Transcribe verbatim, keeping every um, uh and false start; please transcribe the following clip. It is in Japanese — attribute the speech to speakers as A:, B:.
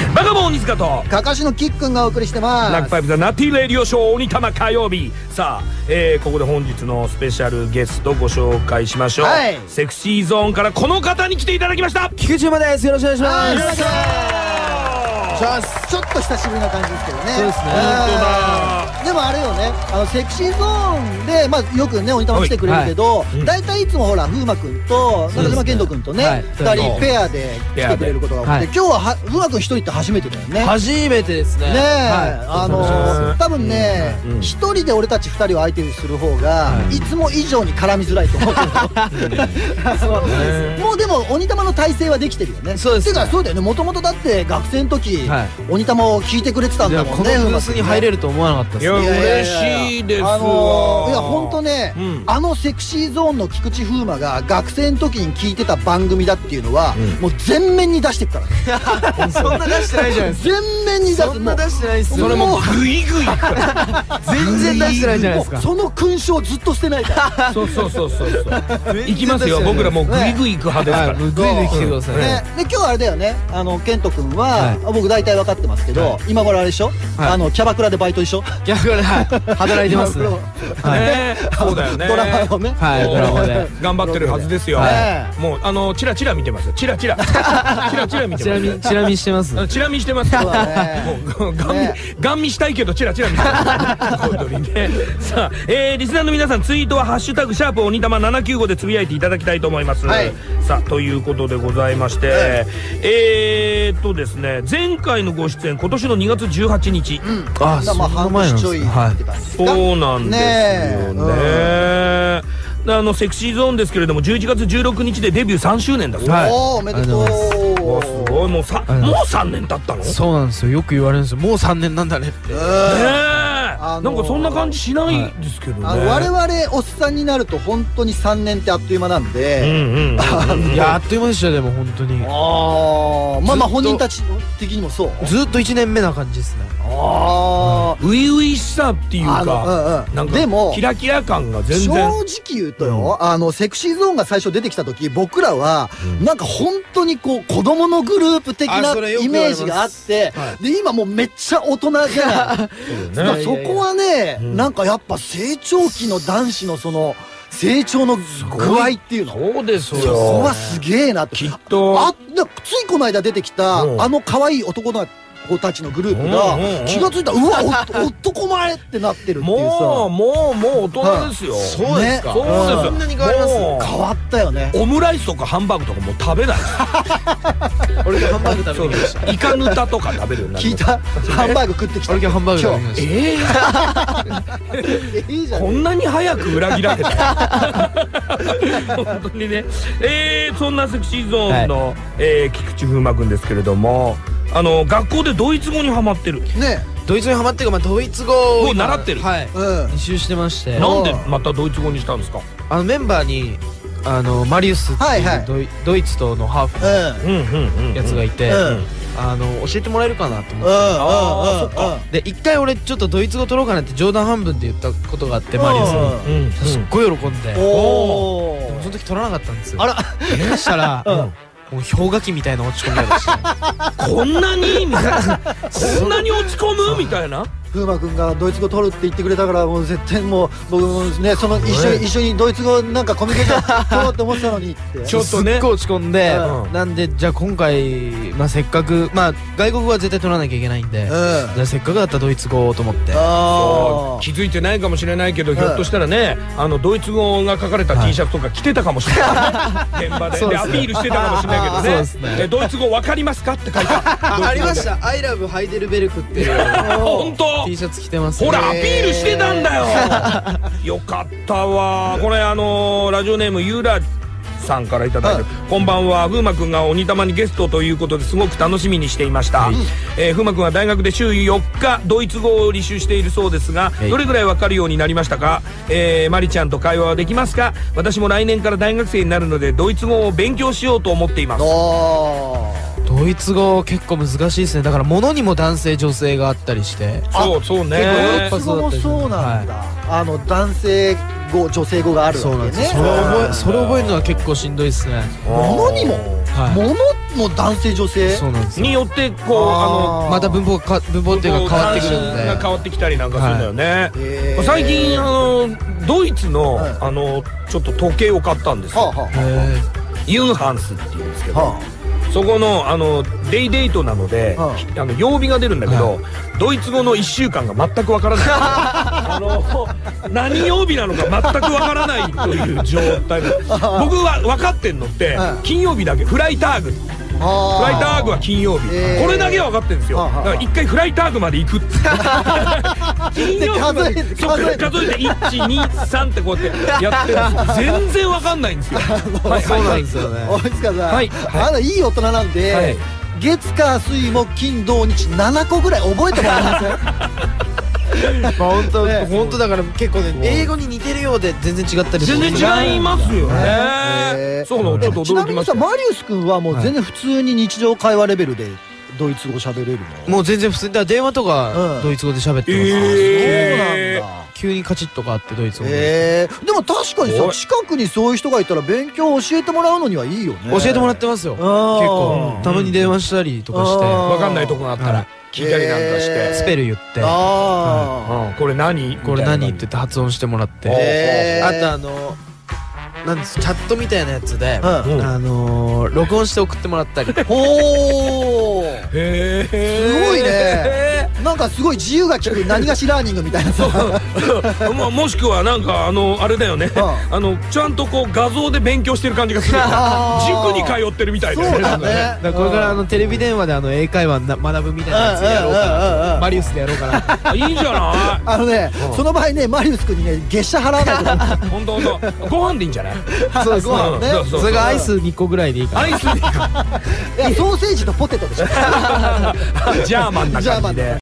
A: バカボン鬼塚と
B: かかしのキックンがお送りしてます。
A: ナックファイブザナッティレディオショー鬼玉火曜日。さあ、えー、ここで本日のスペシャルゲストご紹介しましょう、はい、セクシーゾーンからこの方に来ていただきました。
C: 菊池馬です。よろしくお願いします。
B: ちょっと久しぶりな感じですけどね。
C: そうですね。
B: でもあれよね、あのセクシーゾーンで、まあ、よくね鬼玉来てくれるけど、大体いつもほら風磨君と中島健人君とねふたりペアで来てくれることが多くて、今日は風磨君一人って初めてだよね。
C: 初めてですね。
B: ねえ、あの多分ね一人で俺たちふたりを相手にする方がいつも以上に絡みづらいと思うけど、もうでも鬼玉の体制はできてるよね。そうです。てかそうだよね、もともとだって学生の時鬼玉を聞いてくれてたんだもんね。
C: このブースに入れると思わなかったです。
A: いや嬉しいですわ。
B: あのいや本当ね、あのセクシーゾーンの菊池風磨が学生の時に聞いてた番組だっていうのはもう全面に出してくからね。
C: そんな出してないじゃないですか。
B: 全面に出す。
C: そんな出してないですよ。
A: それもグイグイ
C: 全然出してないじゃないですか。
B: その勲章ずっとしてないから。
A: そうそうそうそうそう行きますよ。僕らもうグイグイ行く派ですから。
C: グイグイ来てくださいね。
B: で今日あれだよね、あの健人君は僕大体分かってますけど、今頃あれでしょ、あのキャバクラでバイトでしょ。
C: キャバクラで働いてますね。
A: そうだよね。
B: ドラマのね、
C: はい、ドラマで
A: 頑張ってるはずですよ。もうあのチラチラ見てますよ。チラチラチラチラ見てます。
C: チラ見してます。
A: チラ見してます。もうガン見ガン見したいけどチラチラ見てます。本当にね。さあ、えー、リスナーの皆さんツイートはハッシュタグシャープ鬼玉ななきゅうごでつぶやいていただきたいと思います。さあということでございまして、えーっとですね、前回のご出演今年のにがつじゅうはちにち。
B: ああ、まあ半年ちょいって感じですか。
A: そうなんですよね。あのセクシーゾーンですけれどもじゅういちがつじゅうろくにちでデビューさんしゅうねんだそうです。
B: おおめでとう。
A: すごい、もうさもうさんねん経ったの。
C: そうなんですよ。よく言われるんですよ。もうさんねんなんだねって。
A: なんかそんな感じしないですけどね。
B: 我々おっさんになると本当にさんねんってあっという間なんで、
C: いやあっという間でしたよ。でも本当に。
B: ああ、まあまあ本人たち的にもそう。
C: ずっといちねんめな感じですね。
A: ああ、初々しさっていうか、なんかキラキラ感が全然。
B: 正直言うとよ、あのセクシーゾーンが最初出てきた時、僕らはなんか本当にこう子供のグループ的なイメージがあって、で今もうめっちゃ大人じゃない。そこはね、なんかやっぱ成長期の男子のその成長の具合っていうの、
A: そうですよ。
B: そこはすげえなって。
A: きっと
B: あ、ついこの間出てきたあの可愛い男の子たちのグループが気がついたら、うわ男前ってなってるっていうさ。
A: もうもうもう大人ですよ。
C: そうですか。
A: そうです。
C: そんなに変わります。
B: 変わったよね。
A: オムライスとかハンバーグとかもう食べない。
C: 俺がハンバーグ食べてきました。
A: イカヌタとか食べるようになる。
B: 聞いた。ハンバーグ食ってきた。
C: 俺がハンバーグ食べました。
A: ええ、こんなに早く裏切られた。本当にね。えー、そんなセクシーゾーンの菊池風磨くんですけれども、あの学校でドイツ語にハマってる
B: ね。
C: ドイツ語にハマってるか、まあドイツ語
A: を習ってる。
C: はい、履修してまして。
A: なんでまたドイツ語にしたんですか。
C: あのメンバーにあのマリウスっていうドイツとのハーフのやつがいて、あの教えてもらえるかなと思って、で一回俺ちょっとドイツ語取ろうかなって冗談半分で言ったことがあって、マリウスにすっごい喜んで、でもその時取らなかったんですよ。あら、そしたらもう氷河期みたいな落ち込みがした。
A: こんなにみたいな、こんなに落ち込むみたいな。
B: 風磨君がドイツ語取るって言ってくれたから、もう絶対もう僕もね、その一緒に一緒にドイツ語なんかコミュニケーション取ろうって思ってたのにって
A: ちょっとね
C: すっごい落ち込んで、なんでじゃあ今回まあせっかくまあ外国語は絶対取らなきゃいけないんで、じゃあせっかくだったらドイツ語をと思って。
A: 気づいてないかもしれないけど、ひょっとしたらね、あのドイツ語が書かれた T シャツとか着てたかもしれない現場でアピールしてたかもしれないけどね。ドイツ語わかりますかって書いてあ
C: りました。アイラブハイデルベルクっていう
A: 本当
C: T シャツ着てます。
A: ほらアピールしてたんだよ。よかったわ。これあのラジオネームユーラさんからいただいて、こんばんは、風磨くんが鬼玉にゲストということですごく楽しみにしていました。風磨くんは大学で週よっかドイツ語を履修しているそうですが、どれぐらいわかるようになりましたか。えー、マリちゃんと会話はできますか。私も来年から大学生になるのでドイツ語を勉強しようと思っています。
C: ドドイツ語結構難しいですね。だから物にも男性女性があったりして。
A: そうそうね。
B: ドイツ語もそうなんだ。あの男性語女性語があるわけね。
C: それ覚えそれ覚えるのは結構しんどいですね。
B: 物にも物も男性女性
C: そうなんです
A: によってこうあの
C: また文法が文法っていうか変わってくるんで
A: が変わってきたりなんかするんだよね。最近あのドイツのあのちょっと時計を買ったんですよ。ユンハンスっていうんですけど。そこのあのデイデートなので、あの曜日が出るんだけど、ドイツ語のいっしゅうかんが全くわからないあの何曜日なのか全くわからないという状態で僕は分かってんのって金曜日だけフライターグフライターグは金曜日、これだけは分かってるんですよ。だから一回フライターグまで行くって金曜日まで数えていちにさんってこうやってやってるんです。全然分かんないんですよ。
C: そうなんですよね。
B: 大塚さん、あのいい大人なんで月火水木金土日ななこぐらい覚えてもらえません？
C: 本当本当だから結構ね英語に似てるようで全然違ったりする。
A: 全然違いますよね。そうなのちょっと驚きました。
B: ちなみにさマリウス君はもう全然普通に日常会話レベルでドイツ語喋れるの？
C: もう全然普通に電話とかドイツ語で喋ってます。
B: そうなんだ。
C: 急にカチッとかあってドイツ語
B: で。でも確かにさ近くにそういう人がいたら勉強教えてもらうのにはいいよね。
C: 教えてもらってますよ。結構たまに電話したりとかして
A: 分かんないとこがあったら聞いたりなんかして
C: スペル言って
A: 「これ何?」
C: これ何って言って発音してもらって、あとあのなんですチャットみたいなやつであの録音して送ってもらったり。
B: ほー、へえ、すごいね。なんかすごい自由が利く何がしラーニングみたいなさ
A: ももしくはなんかあのあれだよね、あのちゃんとこう画像で勉強してる感じがする。塾に通ってるみたいな。
B: そうだね。
C: これからあのテレビ電話であの英会話学ぶみたいなやつやろうかな。マリウスでやろうかな。
A: いいんじゃない？
B: あのねその場合ねマリウス君にね月謝払わないと。
A: 本当本当。ご飯でいいんじゃない？
C: そうですね。それがアイスにこぐらいでいいかな。
A: アイスにこ。
B: いやソーセージとポテトでしょ。
A: ジャーマンな感じで。